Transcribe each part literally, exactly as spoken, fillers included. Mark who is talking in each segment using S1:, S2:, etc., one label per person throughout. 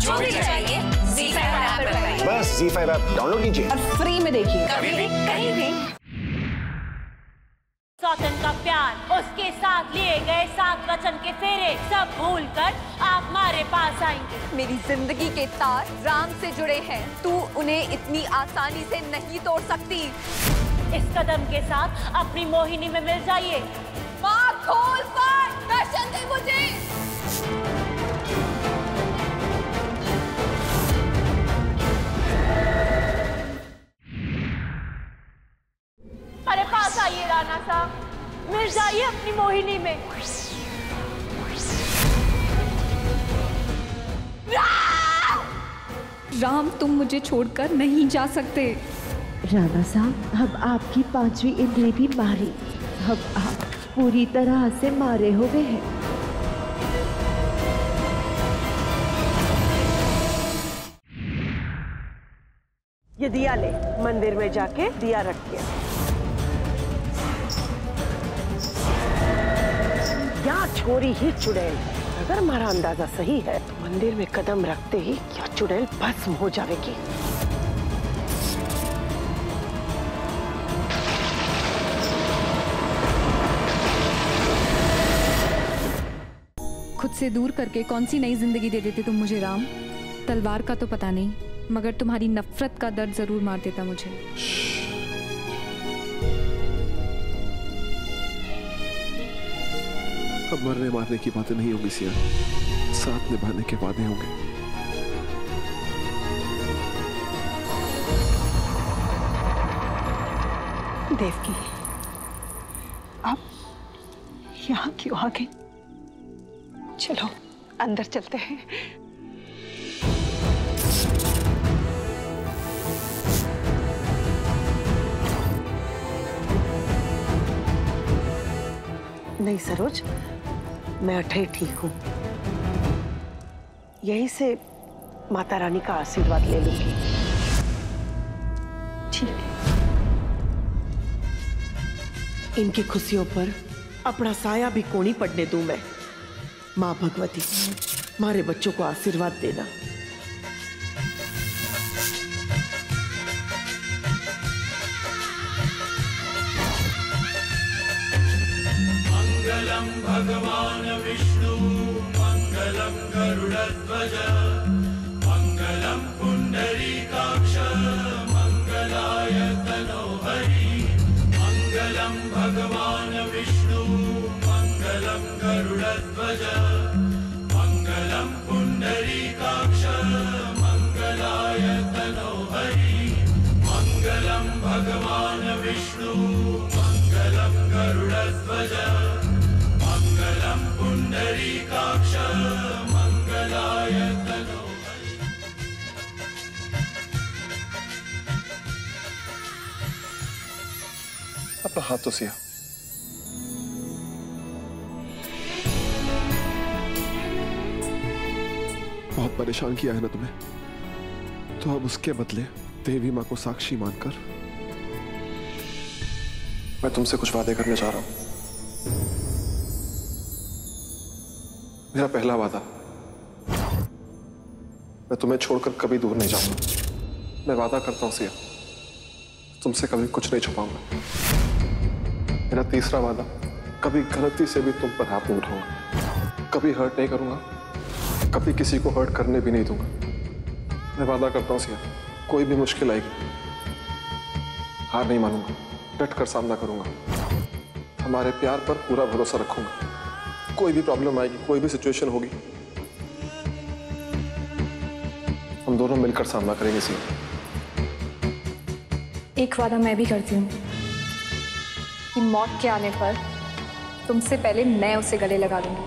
S1: जो भी चाहिए ज़ी फाइव ऐप पर पाइए।
S2: बस ज़ी फाइव ऐप डाउनलोड कीजिए
S1: और फ्री में देखिए, कभी भी कहीं भी।
S3: सौतन का प्यार, उसके साथ लिए गए सात वचन के फेरे, सब भूल कर आप हमारे पास आएंगे।
S4: मेरी जिंदगी के तार राम से जुड़े हैं, तू उन्हें इतनी आसानी से नहीं तोड़ सकती।
S3: इस कदम के साथ अपनी मोहिनी में मिल जाइए।
S4: माँ खोल कर दर्शन दे मुझे।
S3: अरे पास आइए राणा साहब, मिल जाइए अपनी मोहिनी में।
S4: राम, तुम मुझे छोड़कर नहीं जा सकते।
S5: राणा साहब, अब आपकी पांचवी इंद्री भी मारी, अब आप पूरी तरह से मारे हो गए हैं।
S6: ये दिया ले, मंदिर में जाके दिया रख के। क्या छोरी ही चुड़ैल, अगर हमारा अंदाजा सही है तो मंदिर में कदम रखते ही क्या चुड़ैल भस्म हो जाएगी।
S4: खुद से दूर करके कौन सी नई जिंदगी दे देते तुम मुझे राम। तलवार का तो पता नहीं, मगर तुम्हारी नफरत का दर्द जरूर मार देता मुझे।
S7: अब मरने मारने की बातें नहीं होंगी सिया, साथ निभाने के वादे होंगे।
S6: देवकी, आप यहाँ क्यों आ गए? चलो अंदर चलते हैं। नहीं सरोज, मैं अठे ठीक हूँ, यहीं से माता रानी का आशीर्वाद ले लूंगी। ठीक है। इनकी खुशियों पर अपना साया भी कोनी पड़ने दूं मैं। माँ भगवती, हमारे बच्चों को आशीर्वाद देना।
S8: मंगलम भगवान विष्णु, मंगलम गरुड़ध्वज, मंगलम पुंडरीकाक्ष, मंगलाय तनोहरि। मंगलम भगवान विष्णु, मंगलम गरुड़ध्वज, मंगलम पुंडरीकाक्ष, मंगलाय तनोहरि। मंगलम भगवान विष्णु, मंगलम गरुड़ध्वज, मंगलम पुंडरीकाक्ष, मंगलाय तनोहरि।
S7: अपना हाथ तो सिया। बहुत परेशान किया है ना तुम्हें, तो अब उसके बदले देवी माँ को साक्षी मानकर मैं तुमसे कुछ वादे करने जा रहा हूं। मेरा पहला वादा, मैं तुम्हें छोड़कर कभी दूर नहीं जाऊंगा। मैं वादा करता हूं सिया, तुमसे कभी कुछ नहीं छुपाऊंगा। मेरा तीसरा वादा, कभी गलती से भी तुम पर हाथ नहीं उठाऊंगा, कभी हर्ट नहीं करूंगा, कभी किसी को हर्ट करने भी नहीं दूंगा। मैं वादा करता हूं सिया, कोई भी मुश्किल आएगी हार नहीं मानूंगा, डट कर सामना करूंगा। हमारे प्यार पर पूरा भरोसा रखूंगा। कोई भी प्रॉब्लम आएगी, कोई भी सिचुएशन होगी, हम दोनों मिलकर सामना करेंगे सिया।
S4: एक वादा मैं भी करती हूँ कि मौत के आने पर तुमसे पहले मैं उसे गले लगा लूंगी।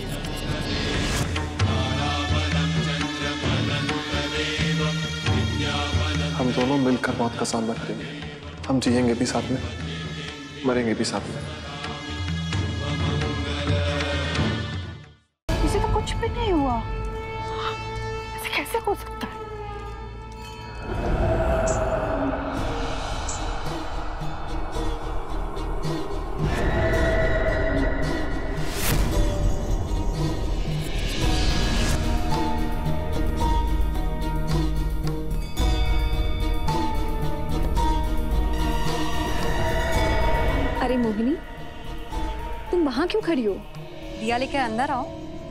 S7: हम दोनों मिलकर मौत का सामना करेंगे। हम जिएंगे भी साथ में, मरेंगे भी साथ में।
S6: किसी तो कुछ भी नहीं हुआ, ऐसे कैसे हो सकता है?
S4: मोहिनी, तुम वहां क्यों खड़ी हो? दिया लेकर अंदर आओ।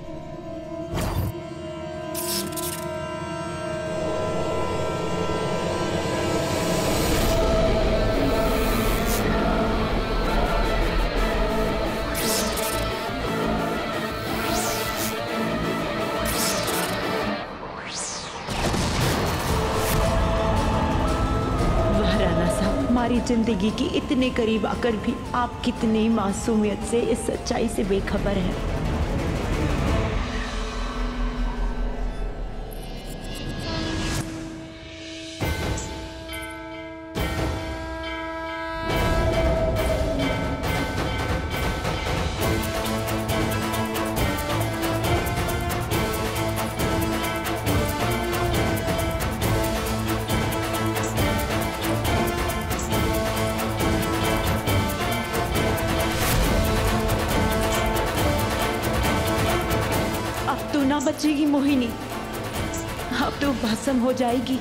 S5: हमारी जिंदगी की इतने करीब आकर भी आप कितनी मासूमियत से इस सच्चाई से बेखबर हैं। ना बचेगी मोहिनी, अब तो भस्म हो जाएगी।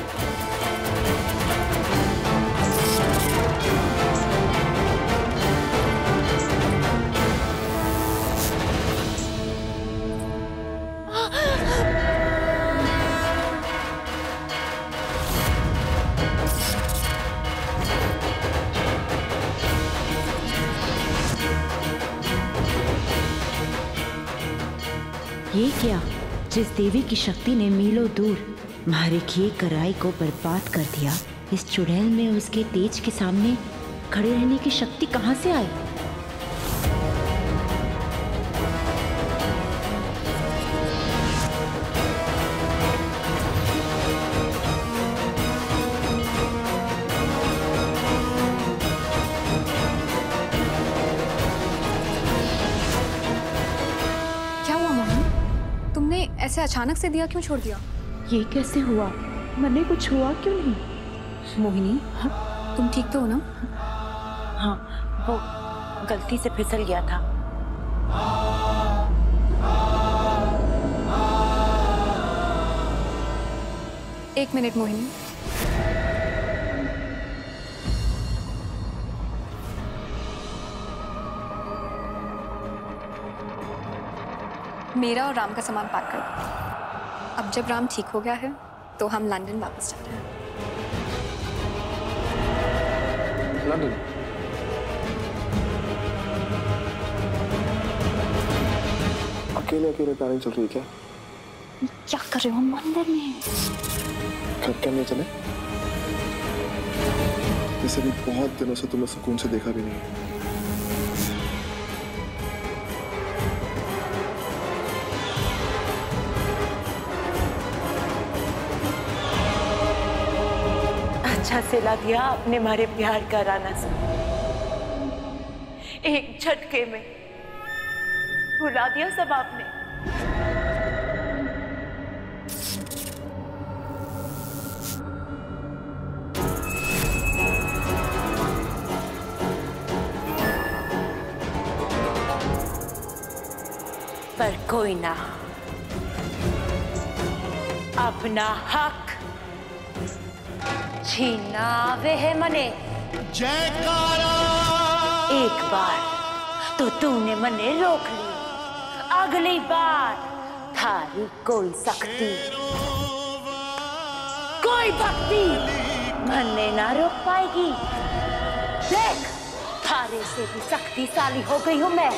S5: ये क्या? जिस देवी की शक्ति ने मीलों दूर हमारे किए कराई को बर्बाद कर दिया, इस चुड़ैल में उसके तेज के सामने खड़े रहने की शक्ति कहां से आई?
S4: ऐसे अचानक से दिया क्यों छोड़ दिया?
S5: ये कैसे हुआ? मने कुछ हुआ क्यों नहीं?
S4: मोहिनी, हाँ? तुम ठीक तो हो ना?
S5: हाँ, वो गलती से फिसल गया था।
S4: एक मिनट मोहिनी। मेरा और राम का सामान पैक कर दो। अब जब राम ठीक हो गया है तो हम लंदन वापस जा रहे हैं।
S7: लंदन? अकेले अकेले प्लानिंग चल रही है क्या?
S4: क्या कर रहे हो मंदिर में?
S7: घर क्या नहीं चले? जैसे भी बहुत दिनों से तुम्हें सुकून से देखा भी नहीं है।
S5: अच्छा सिला दिया आपने हमारे प्यार का राना सा। एक झटके में भुला दिया सब आपने। पर कोई ना, अपना हक छीना वे है मने।
S8: जयकारा!
S5: एक बार तो तूने मने रोक ली, अगली बार थारी कोई शक्ति, कोई भक्ति मने ना रोक पाएगी। देख, थारे से भी शक्तिशाली हो गई हूं मैं।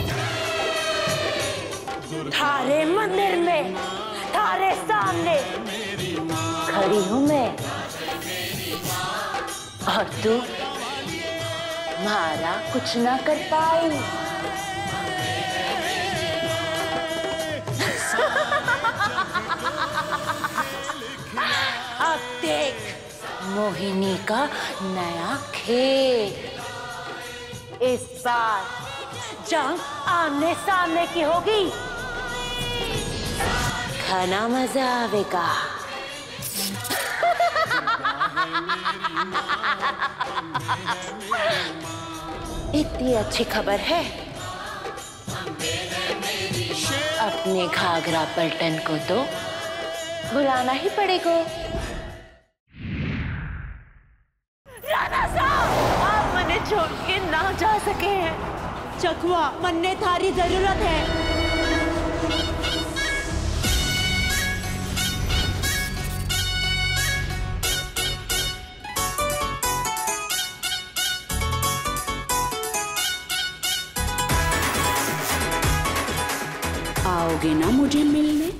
S5: थारे मंदिर में, थारे सामने खड़ी हूं मैं, और तू मारा कुछ ना कर पाई। अब देख मोहिनी का नया खेल। इस बार जंग आमने सामने की होगी, खाना मजा आवेगा। इतनी अच्छी खबर है, अपने घाघरा पलटन को तो बुलाना ही पड़ेगा। राणा साहब, आप मने छोड़ के
S3: ना जा सके हैं। चकवा मन्ने थारी जरूरत है।
S2: आओगे ना मुझे मिलने?